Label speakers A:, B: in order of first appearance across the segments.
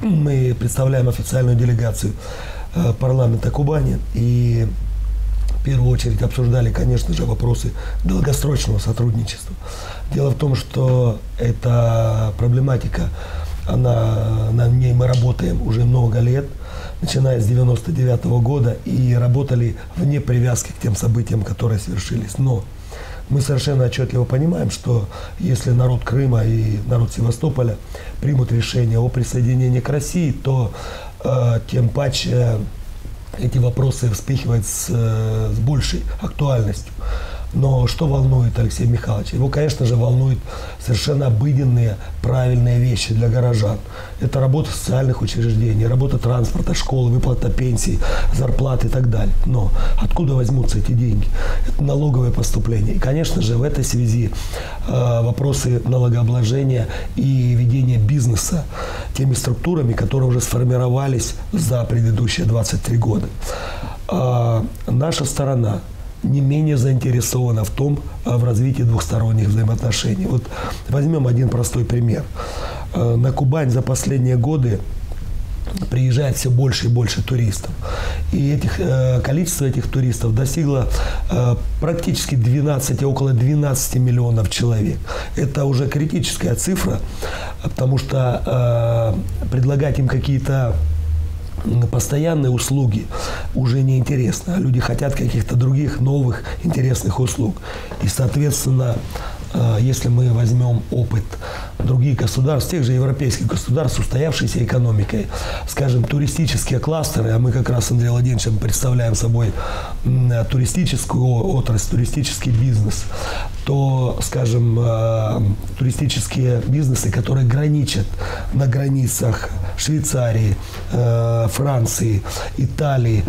A: Мы представляем официальную делегацию парламента Кубани и в первую очередь обсуждали, конечно же, вопросы долгосрочного сотрудничества. Дело в том, что эта проблематика, на ней мы работаем уже много лет, начиная с 1999 года, и работали вне привязки к тем событиям, которые совершились. Но мы совершенно отчетливо понимаем, что если народ Крыма и народ Севастополя примут решение о присоединении к России, то тем паче эти вопросы вспыхивают с большей актуальностью. Но что волнует Алексея Михайловича? Его, конечно же, волнуют совершенно обыденные, правильные вещи для горожан. Это работа социальных учреждений, работа транспорта, школы, выплата пенсий, зарплат и так далее. Но откуда возьмутся эти деньги? Это налоговые поступления. И, конечно же, в этой связи вопросы налогообложения и ведения бизнеса теми структурами, которые уже сформировались за предыдущие 23 года. Наша сторона не менее заинтересована в развитии двухсторонних взаимоотношений. Вот возьмем один простой пример. На Кубань за последние годы приезжает все больше и больше туристов. И количество этих туристов достигло практически около 12 миллионов человек. Это уже критическая цифра, потому что предлагать им какие-то постоянные услуги уже не интересно. Люди хотят каких-то других новых интересных услуг. И, соответственно, если мы возьмем опыт других государств, тех же европейских государств с устоявшейся экономикой, скажем, туристические кластеры, а мы как раз с Андреем Владимировичем представляем собой туристическую отрасль, туристический бизнес, то, скажем, туристические бизнесы, которые граничат на границах Швейцарии, Франции, Италии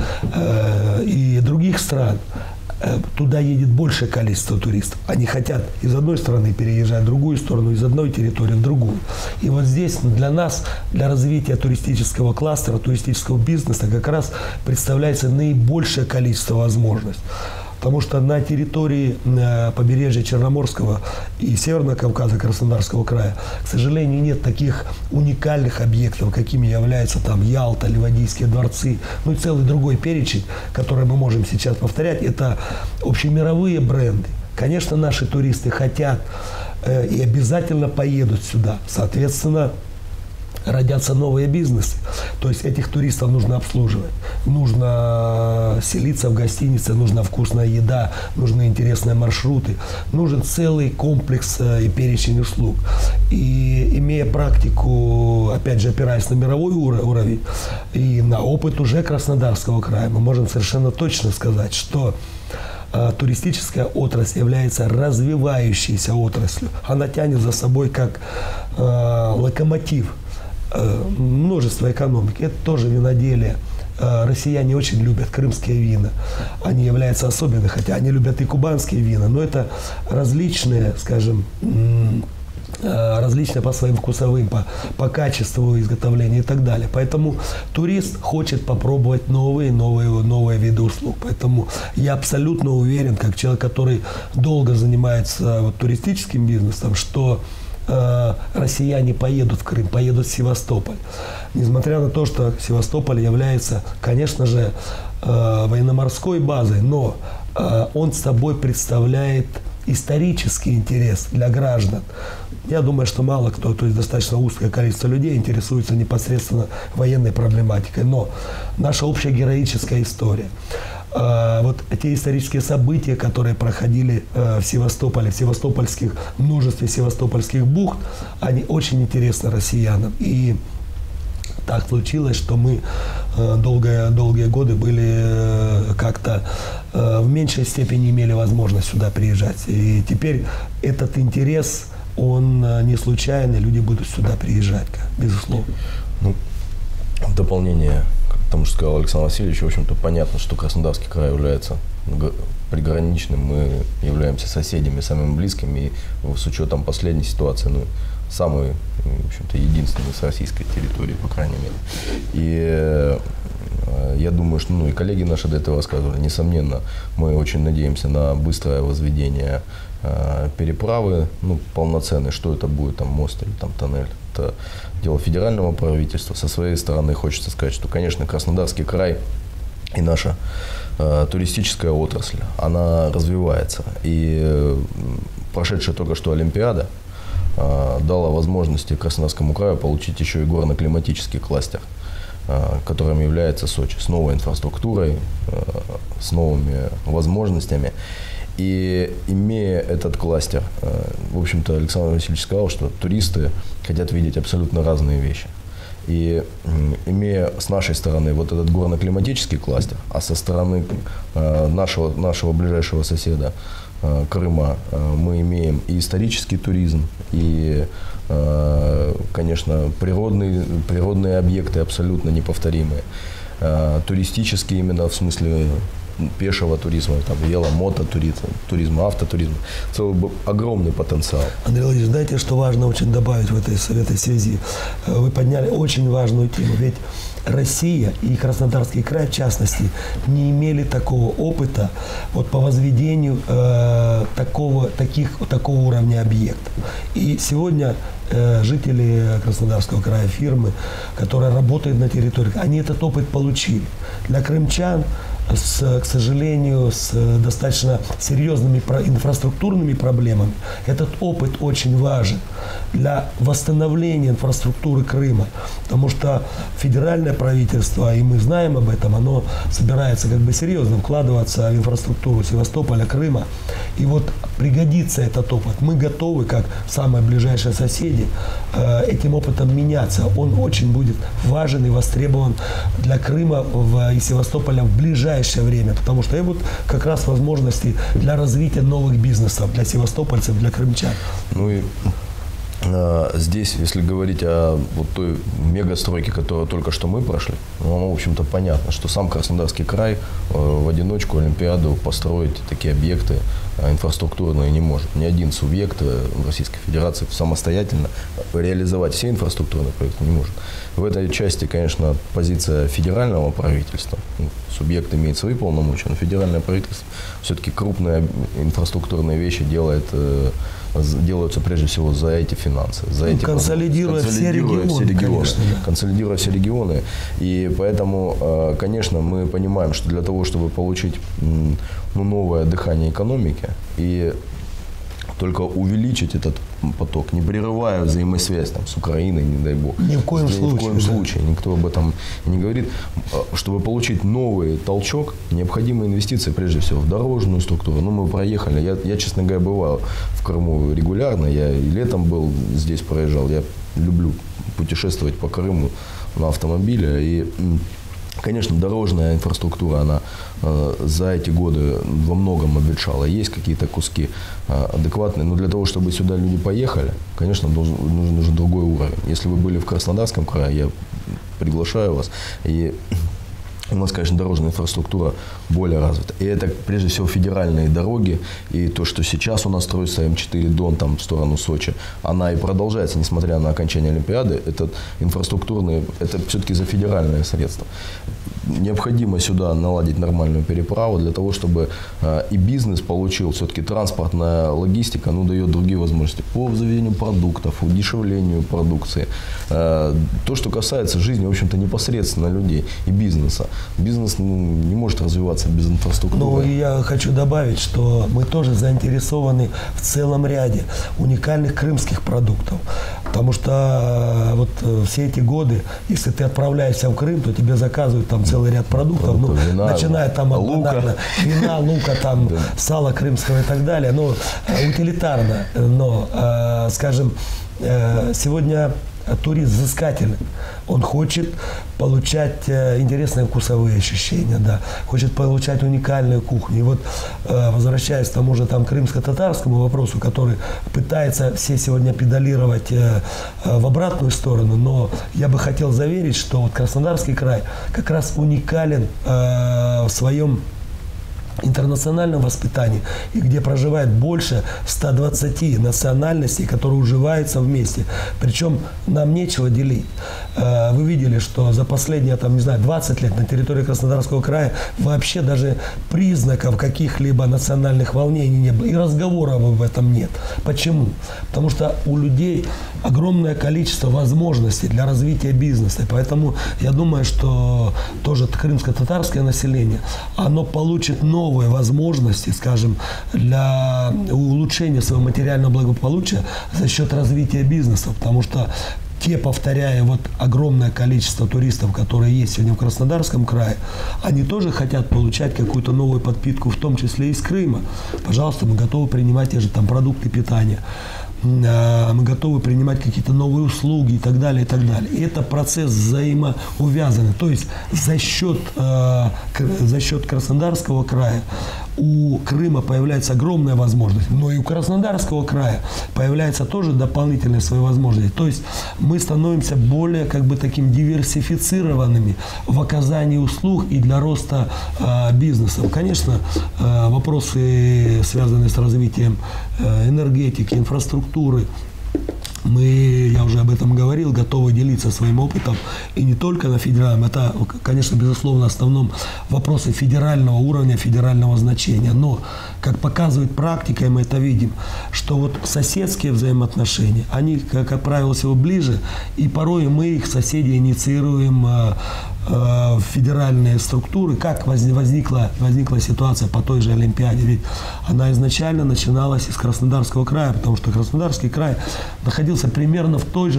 A: и других стран, туда едет большее количество туристов. Они хотят из одной страны переезжать в другую сторону, из одной территории в другую. И вот здесь для нас, для развития туристического кластера, туристического бизнеса как раз представляется наибольшее количество возможностей. Потому что на территории побережья Черноморского и Северного Кавказа, Краснодарского края, к сожалению, нет таких уникальных объектов, какими являются там Ялта, Ливадийские дворцы, ну и целый другой перечень, который мы можем сейчас повторять. Это общемировые бренды. Конечно, наши туристы хотят и обязательно поедут сюда. Соответственно, родятся новые бизнесы. То есть этих туристов нужно обслуживать. Нужно селиться в гостинице, нужна вкусная еда, нужны интересные маршруты. Нужен целый комплекс и перечень услуг. И имея практику, опять же, опираясь на мировой уровень и на опыт уже Краснодарского края, мы можем совершенно точно сказать, что туристическая отрасль является развивающейся отраслью. Она тянет за собой как локомотив множество экономики. Это тоже виноделие. Россияне очень любят крымские вина. Они являются особенными, хотя они любят и кубанские вина, но это различные, скажем, различные по своим вкусовым, по качеству изготовления и так далее. Поэтому турист хочет попробовать новые виды услуг. Поэтому я абсолютно уверен, как человек, который долго занимается туристическим бизнесом, что россияне поедут в Крым, поедут в Севастополь. Несмотря на то, что Севастополь является, конечно же, военно-морской базой, но он собой представляет исторический интерес для граждан. Я думаю, что мало кто, то есть достаточно узкое количество людей интересуется непосредственно военной проблематикой. Но наша общая героическая история, вот те исторические события, которые проходили в Севастополе, в множестве севастопольских бухт, они очень интересны россиянам. И так случилось, что мы долгие годы были как-то в меньшей степени имели возможность сюда приезжать. И теперь этот интерес, он не случайный, люди будут сюда приезжать, безусловно.
B: Ну, в дополнение к тому, что сказал Александр Васильевич, в общем-то понятно, что Краснодарский край является приграничным, мы являемся соседями, самыми близкими, и с учетом последней ситуации, самый, в общем-то, единственный с российской территории, по крайней мере. И я думаю, что, и коллеги наши до этого рассказывали, несомненно, мы очень надеемся на быстрое возведение переправы, ну, полноценные, что это будет, там, мост или там тоннель. Это дело федерального правительства. Со своей стороны хочется сказать, что, конечно, Краснодарский край и наша туристическая отрасль, она развивается. И прошедшая только что Олимпиада дала возможности Краснодарскому краю получить еще и горно-климатический кластер, которым является Сочи, с новой инфраструктурой, с новыми возможностями. И имея этот кластер, в общем-то, Александр Васильевич сказал, что туристы хотят видеть абсолютно разные вещи. И имея с нашей стороны вот этот горно-климатический кластер, а со стороны нашего ближайшего соседа Крыма мы имеем и исторический туризм, и, конечно, природные объекты абсолютно неповторимые, туристические именно в смысле пешего туризма, там, мототуризма, автотуризма. Целый огромный потенциал.
A: Андрей Владимирович, знаете, что важно очень добавить в этой связи? Вы подняли очень важную тему. Ведь Россия и Краснодарский край, в частности, не имели такого опыта вот, по возведению такого уровня объектов. И сегодня жители Краснодарского края, фирмы, которые работают на территории, они этот опыт получили. Для крымчан, к сожалению, с достаточно серьезными инфраструктурными проблемами, этот опыт очень важен для восстановления инфраструктуры Крыма. Потому что федеральное правительство, и мы знаем об этом, оно собирается как бы серьезно вкладываться в инфраструктуру Севастополя, Крыма. И вот пригодится этот опыт. Мы готовы, как самые ближайшие соседи, этим опытом меняться. Он очень будет важен и востребован для Крыма и Севастополя в ближайшее время. Потому что это вот как раз возможности для развития новых бизнесов для севастопольцев, для крымчан.
B: Ну и здесь, если говорить о вот той мегастройке, которую только что мы прошли, ну, в общем-то, понятно, что сам Краснодарский край в одиночку Олимпиаду построить такие объекты инфраструктурные не может. Ни один субъект Российской Федерации самостоятельно реализовать все инфраструктурные проекты не может. В этой части, конечно, позиция федерального правительства. Субъект имеет свои полномочия, но федеральное правительство все-таки крупные инфраструктурные вещи делаются прежде всего за эти финансы.
A: Консолидируя все регионы. Конечно, да.
B: Консолидируя все регионы. И поэтому, конечно, мы понимаем, что для того, чтобы получить новое дыхание экономики и только увеличить этот поток, не прерывая взаимосвязь там, с Украиной, не дай бог.
A: Ни в коем случае.
B: Никто об этом не говорит. Чтобы получить новый толчок, необходимы инвестиции, прежде всего, в дорожную структуру. Ну, мы проехали. Я, честно говоря, бывал в Крыму регулярно. Я и летом был здесь, проезжал. Я люблю путешествовать по Крыму на автомобиле. И, конечно, дорожная инфраструктура, она за эти годы во многом обветшала. Есть какие-то куски адекватные, но для того, чтобы сюда люди поехали, конечно, нужен другой уровень. Если вы были в Краснодарском крае, я приглашаю вас. И у нас, конечно, дорожная инфраструктура более развита. И это, прежде всего, федеральные дороги. И то, что сейчас у нас строится М4 Дон там, в сторону Сочи, она и продолжается, несмотря на окончание Олимпиады. Это инфраструктурные, это все-таки за федеральные средства. Необходимо сюда наладить нормальную переправу для того, чтобы и бизнес получил, все-таки транспортная логистика, дает другие возможности по заведению продуктов, удешевлению продукции. То, что касается жизни, в общем-то, непосредственно людей и бизнеса. Бизнес не может развиваться без инфраструктуры.
A: Ну, и я хочу добавить, что мы тоже заинтересованы в целом ряде уникальных крымских продуктов. Потому что вот все эти годы, если ты отправляешься в Крым, то тебе заказывают там целый ряд продуктов,
B: вина,
A: начиная там от вина, лука, там, сала крымского и так далее. Ну, утилитарно. Но, скажем, сегодня турист взыскательный. Он хочет получать интересные вкусовые ощущения, да, хочет получать уникальную кухню. И вот, возвращаясь к тому же там крымско-татарскому вопросу, который пытается все сегодня педалировать в обратную сторону, но я бы хотел заверить, что вот Краснодарский край как раз уникален в своем интернациональном воспитании, и где проживает больше 120 национальностей, которые уживаются вместе. Причем нам нечего делить. Вы видели, что за последние, 20 лет на территории Краснодарского края вообще даже признаков каких-либо национальных волнений не было. И разговоров об этом нет. Почему? Потому что у людей огромное количество возможностей для развития бизнеса. Поэтому я думаю, что тоже крымско-татарское население, оно получит новые возможности, скажем, для улучшения своего материального благополучия за счет развития бизнеса. Потому что повторяя огромное количество туристов, которые есть сегодня в Краснодарском крае, они тоже хотят получать какую-то новую подпитку, в том числе и из Крыма. Пожалуйста, мы готовы принимать те же продукты питания. Мы готовы принимать какие-то новые услуги и так далее, и так далее. И это процесс взаимоувязанный. То есть за счет Краснодарского края у Крыма появляется огромная возможность, но и у Краснодарского края появляются тоже дополнительные свои возможности. То есть мы становимся более таким диверсифицированными в оказании услуг и для роста бизнеса. Конечно, вопросы, связанные с развитием энергетики, инфраструктуры, я уже об этом говорил, готовы делиться своим опытом, и не только на федеральном. Это, конечно, безусловно, в основном вопросы федерального уровня, федерального значения. Но, как показывает практика, и мы это видим, что соседские взаимоотношения, они, как правило, всего ближе, и порой мы их, соседи, инициируем в федеральные структуры. Как возникла ситуация по той же Олимпиаде? Ведь она изначально начиналась из Краснодарского края, потому что Краснодарский край находился примерно в той же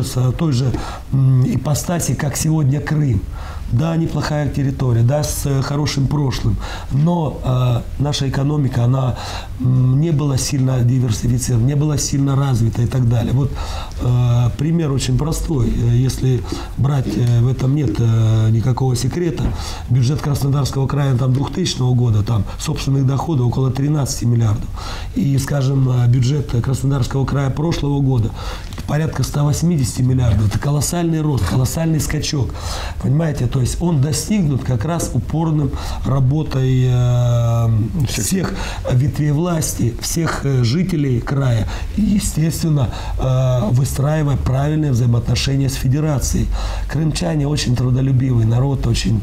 A: ипостаси, как сегодня Крым. Да, неплохая территория, да, с хорошим прошлым, но наша экономика, она не была сильно диверсифицирована, не была сильно развита и так далее. Пример очень простой. Если брать, в этом нет никакого секрета, бюджет Краснодарского края 2000 года, собственных доходов около 13 миллиардов. И, скажем, бюджет Краснодарского края прошлого года порядка 180 миллиардов. Это колоссальный рост, колоссальный скачок. Понимаете? То есть он достигнут как раз упорным работой всех ветвей власти, всех жителей края. И, естественно, выстраивая правильные взаимоотношения с федерацией. Крымчане очень трудолюбивый народ, очень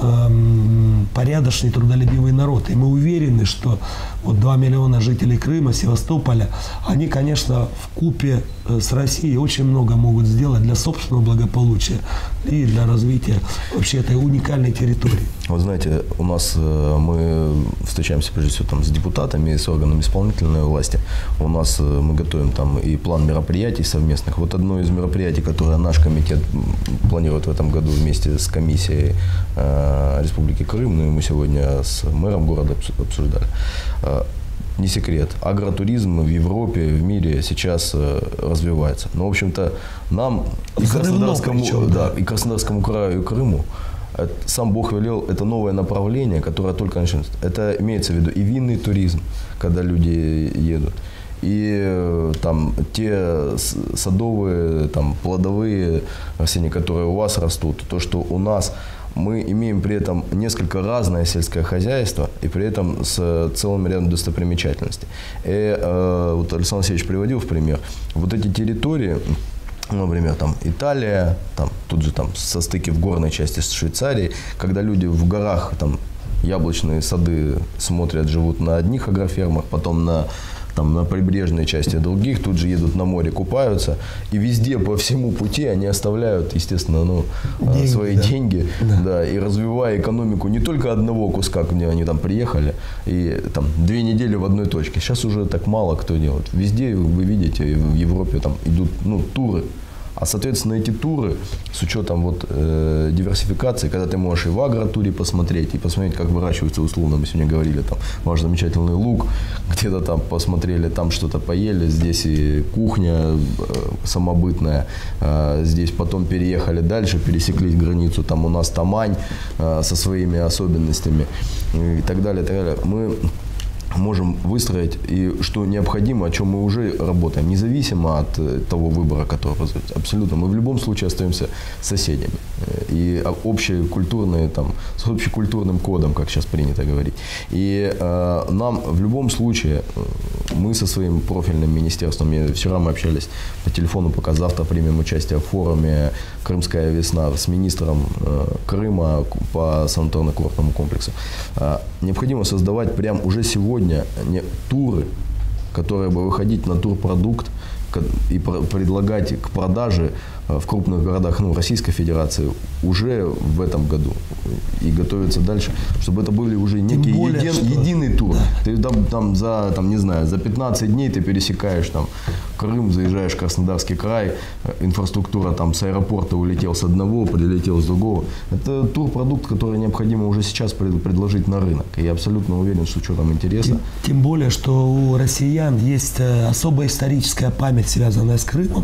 A: порядочный, трудолюбивый народ. И мы уверены, что 2 миллиона жителей Крыма, Севастополя, они, конечно, вкупе с Россией очень много могут сделать для собственного благополучия и для развития вообще этой уникальной территории.
B: Знаете, у нас мы встречаемся прежде всего с депутатами, с органами исполнительной власти. У нас мы готовим и план мероприятий совместных. Одно из мероприятий, которое наш комитет планирует в этом году вместе с комиссией Республики Крым, и мы сегодня с мэром города обсуждали. Не секрет, агротуризм в Европе, в мире сейчас развивается. Но, в общем-то, нам и Краснодарскому краю, и Крыму сам Бог велел, это новое направление, которое только начинается. Это имеется в виду и винный туризм, когда люди едут, и те садовые, плодовые растения, которые у вас растут, то, что у нас. Мы имеем при этом несколько разное сельское хозяйство и при этом с целым рядом достопримечательностей. И Александр Васильевич приводил в пример эти территории, например, Италия, тут же состыки в горной части с Швейцарией, когда люди в горах яблочные сады смотрят, живут на одних агрофермах, потом на прибрежной части других, тут же едут на море, купаются, и везде по всему пути они оставляют, естественно, свои деньги, и развивая экономику не только одного куска, где они приехали, и 2 недели в одной точке. Сейчас уже так мало кто делает. Везде, вы видите, в Европе идут туры. А, соответственно, эти туры, с учетом диверсификации, когда ты можешь и в агротуре посмотреть, и посмотреть, как выращивается, условно, мы сегодня говорили, ваш замечательный лук, где-то посмотрели, что-то поели, здесь и кухня самобытная, здесь потом переехали дальше, пересекли границу, у нас Тамань со своими особенностями и так далее, и так далее. Мы можем выстроить и что необходимо, о чем мы уже работаем, независимо от того выбора, который произойдет. Абсолютно. Мы в любом случае остаемся соседями. И общекультурные, там, с общекультурным кодом, как сейчас принято говорить. И нам в любом случае, мы со своим профильным министерством, вчера мы общались по телефону, пока завтра примем участие в форуме «Крымская весна» с министром Крыма по санаторно-курортному комплексу. Необходимо создавать прямо уже сегодня туры, которые бы выходить на турпродукт и предлагать к продаже в крупных городах Российской Федерации уже в этом году и готовиться дальше, чтобы это были уже некий единый тур. Да. Ты там за 15 дней ты пересекаешь Крым, заезжаешь в Краснодарский край, инфраструктура там с аэропорта улетел с одного, прилетел с другого. Это турпродукт, который необходимо уже сейчас предложить на рынок. И я абсолютно уверен, что что там интересно.
A: Тем более, что у россиян есть особая историческая память, связанная с Крымом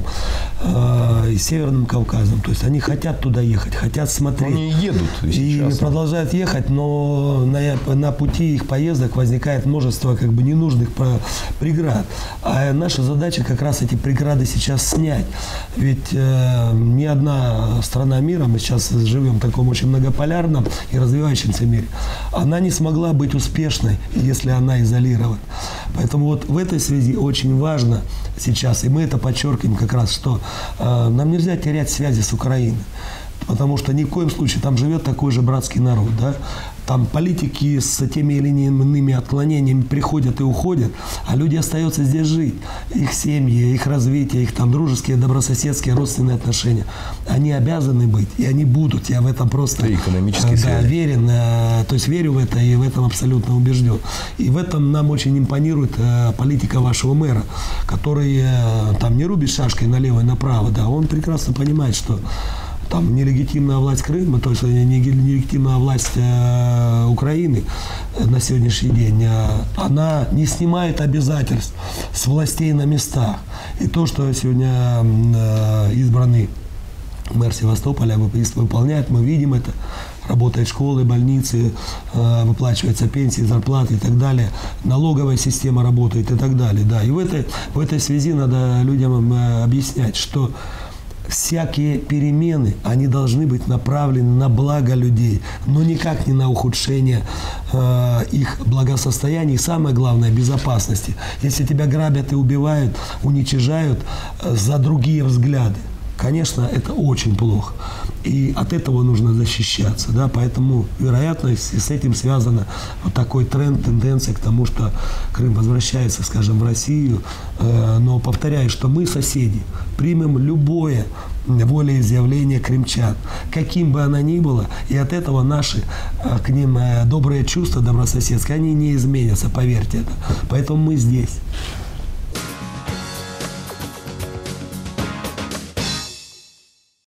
A: и Северным Кавказом. То есть они хотят туда ехать, хотят смотреть.
B: Они едут
A: и продолжают ехать, но на пути их поездок возникает множество ненужных преград. А наша задача как раз эти преграды сейчас снять. Ведь ни одна страна мира, мы сейчас живем в таком очень многополярном и развивающемся мире, она не смогла быть успешной, если она изолирована. Поэтому вот в этой связи очень важно сейчас, и мы это подчеркиваем как раз, что нам нельзя терять связи с Украиной. Потому что ни в коем случае там живет такой же братский народ, да? Там политики с теми или иными отклонениями приходят и уходят, а люди остаются здесь жить. Их семьи, их развитие, их дружеские, добрососедские, родственные отношения. Они обязаны быть, и они будут. Я в этом просто уверен. То есть верю в это и в этом абсолютно убежден. И в этом нам очень импонирует политика вашего мэра, который не рубит шашкой налево и направо. Да, он прекрасно понимает, что нелегитимная власть Крыма, то есть нелегитимная власть Украины на сегодняшний день, она не снимает обязательств с властей на местах. И то, что сегодня избранный мэр Севастополя выполняет, мы видим это. Работают школы, больницы, выплачиваются пенсии, зарплаты и так далее. Налоговая система работает и так далее. Да. И в этой связи надо людям объяснять, что всякие перемены, они должны быть направлены на благо людей, но никак не на ухудшение их благосостояния и, самое главное, безопасности. Если тебя грабят и убивают, уничижают за другие взгляды, конечно, это очень плохо. И от этого нужно защищаться. Да? Поэтому, вероятно, с этим связано вот такой тренд, тенденция к тому, что Крым возвращается, скажем, в Россию. Но повторяю, что мы, соседи, примем любое волеизъявление крымчан, каким бы оно ни было, и от этого наши к ним добрые чувства добрососедские, они не изменятся, поверьте это. Поэтому мы здесь.